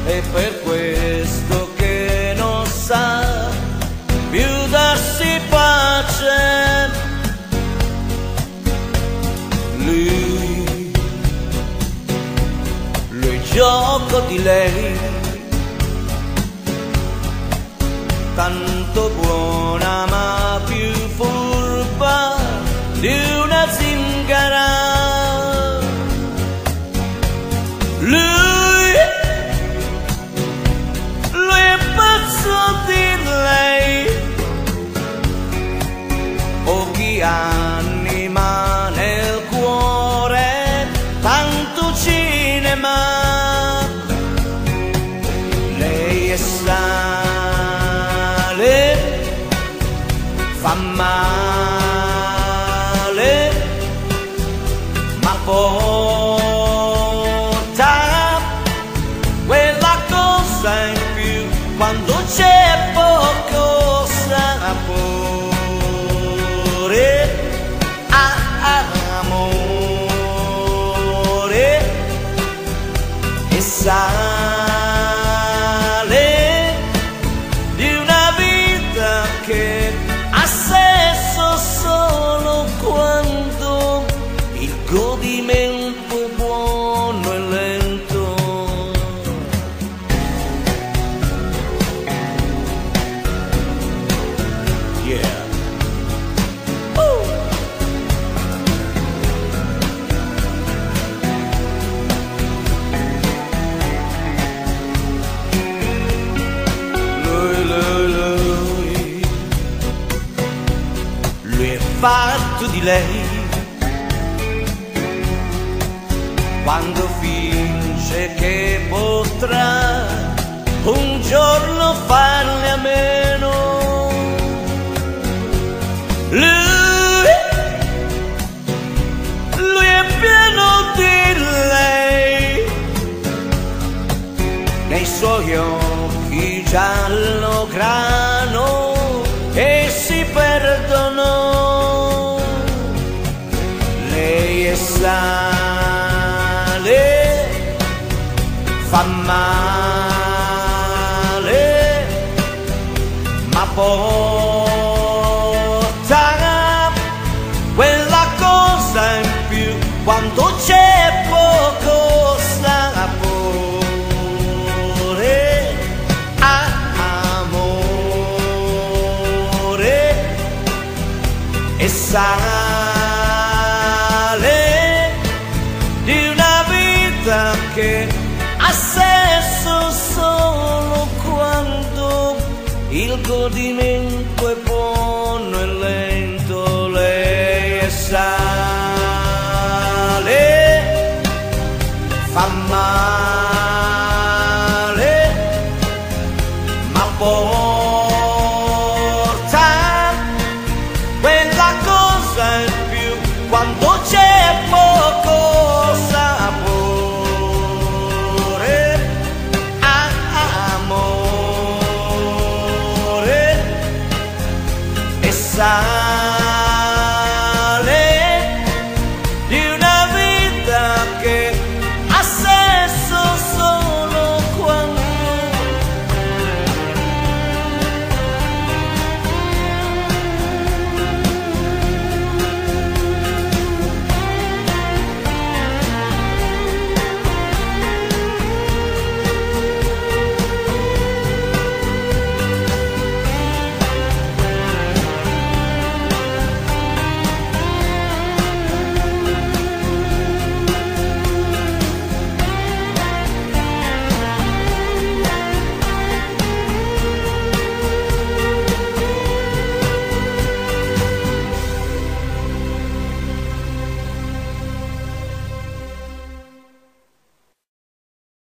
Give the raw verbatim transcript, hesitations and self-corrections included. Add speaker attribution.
Speaker 1: è per questo che non sa più darsi pace. Lui, lui gioco di lei, tanto buona ma più furba di una zingara. Lui, lui è pazzo di lei, pochi anni ma nel cuore tanto cinema. Lei è sale, fa male, ma porta quella cosa in più quando c'è poco sapore. Amore e sale di una vita che ha senso solo quando il godimento è buono e lento. Yeah. Uh. Lui, lui, lui, lui è fatto di lei, quando finge che potrà un giorno farne a meno. Lui, lui è pieno di lei, nei suoi occhi giallo grano e si perdono. Lei è sale, fa male, ma porta quella cosa in più quando c'è poco sapore. Amore e sale di una vita che ha senso solo quando il godimento è buono e lento. Lei è sale, fa male, ma porta quella cosa in più quando c'è poco sapore. Amore e sale